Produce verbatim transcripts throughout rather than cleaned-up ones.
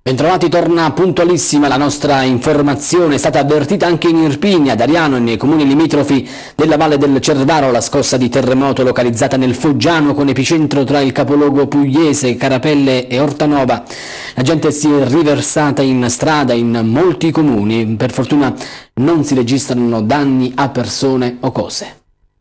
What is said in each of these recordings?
Bentrovati, torna puntualissima la nostra informazione. È stata avvertita anche in Irpinia, ad Ariano e nei comuni limitrofi della Valle del Cervaro la scossa di terremoto localizzata nel Foggiano con epicentro tra il capoluogo pugliese, Carapelle e Ortanova. La gente si è riversata in strada in molti comuni. Per fortuna non si registrano danni a persone o cose.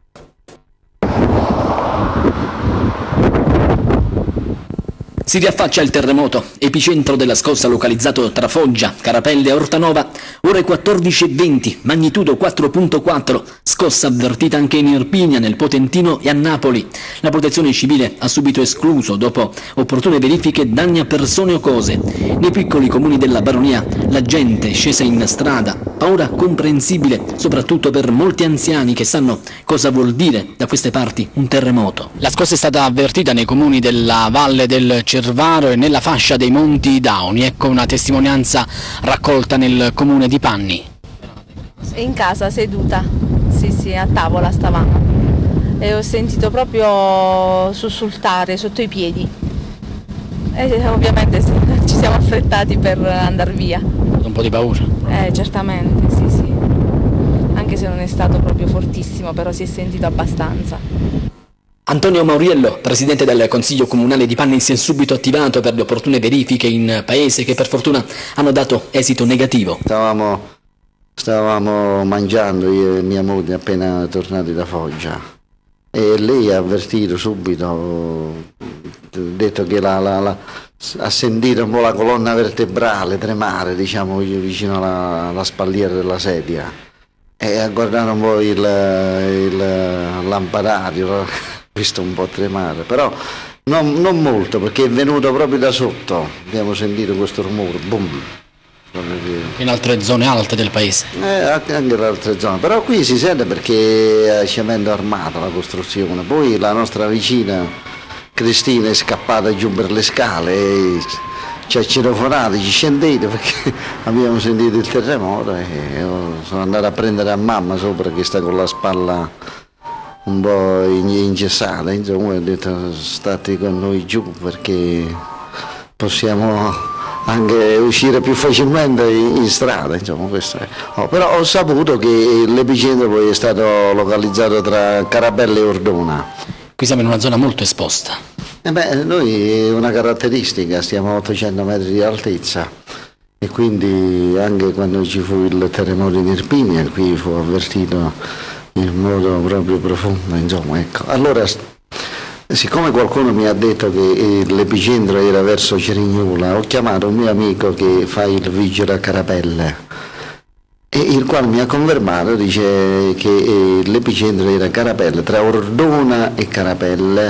Si riaffaccia il terremoto, epicentro della scossa localizzato tra Foggia, Carapelle e Ortanova, ore quattordici e venti, magnitudo quattro punto quattro, scossa avvertita anche in Irpinia, nel Potentino e a Napoli. La protezione civile ha subito escluso, dopo opportune verifiche, danni a persone o cose. Nei piccoli comuni della Baronia la gente è scesa in strada, paura comprensibile, soprattutto per molti anziani che sanno cosa vuol dire da queste parti un terremoto. La scossa è stata avvertita nei comuni della Valle del Cervaro e nella fascia dei Monti Dauni. Ecco una testimonianza raccolta nel comune di Panni. In casa seduta, sì sì, a tavola stavamo e ho sentito proprio sussultare sotto i piedi e ovviamente ci siamo affrettati per andare via. Un po' di paura? Eh, certamente, sì sì, anche se non è stato proprio fortissimo, però si è sentito abbastanza. Antonio Mauriello, presidente del Consiglio Comunale di Panni, si è subito attivato per le opportune verifiche in paese che per fortuna hanno dato esito negativo. Stavamo, stavamo mangiando io e mia moglie appena tornati da Foggia e lei ha avvertito subito, ha detto che la, la, la, ha sentito un po' la colonna vertebrale tremare, diciamo, vicino alla, alla spalliera della sedia e a guardare un po' il, il lampadario, visto un po' tremare, però non, non molto, perché è venuto proprio da sotto, abbiamo sentito questo rumore, boom. In altre zone alte del paese? Eh, anche in altre zone, però qui si sente perché è cemento armato la costruzione, poi la nostra vicina Cristina è scappata giù per le scale e ci ha citofonato, ci scendete perché abbiamo sentito il terremoto e sono andato a prendere a mamma sopra che sta con la spalla un po' ingessata, insomma, ho detto state con noi giù perché possiamo anche uscire più facilmente in, in strada, insomma, questo è. Oh, però ho saputo che l'epicentro poi è stato localizzato tra Carapelle e Ordona. Qui siamo in una zona molto esposta. Eh beh, noi è una caratteristica, stiamo a ottocento metri di altezza e quindi anche quando ci fu il terremoto in Irpinia, qui fu avvertito in modo proprio profondo, insomma, ecco. Allora, siccome qualcuno mi ha detto che l'epicentro era verso Cerignola, ho chiamato un mio amico che fa il vigile a Carapelle, e il quale mi ha confermato, dice che l'epicentro era Carapelle, tra Ordona e Carapelle,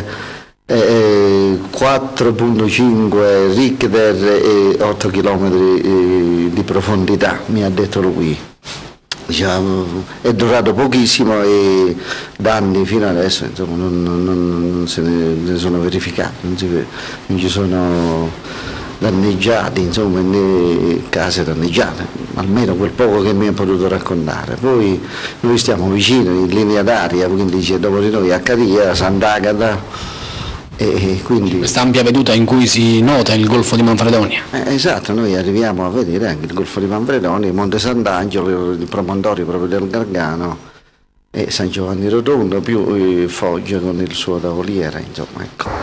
eh, quattro virgola cinque Richter e otto chilometri di profondità, mi ha detto lui. Diciamo, è durato pochissimo e danni fino adesso insomma, non, non, non se ne, ne sono verificati, non, si, non ci sono danneggiati, insomma, né case danneggiate, almeno quel poco che mi ha potuto raccontare. Poi noi stiamo vicino in linea d'aria, quindi c'è dopo di noi Accadia, Sant'Agata. E quindi questa ampia veduta in cui si nota il Golfo di Manfredonia. Eh, esatto, noi arriviamo a vedere anche il Golfo di Manfredonia, Monte Sant'Angelo, il promontorio proprio del Gargano e San Giovanni Rotondo, più eh, Foggia con il suo tavoliere, insomma, ecco.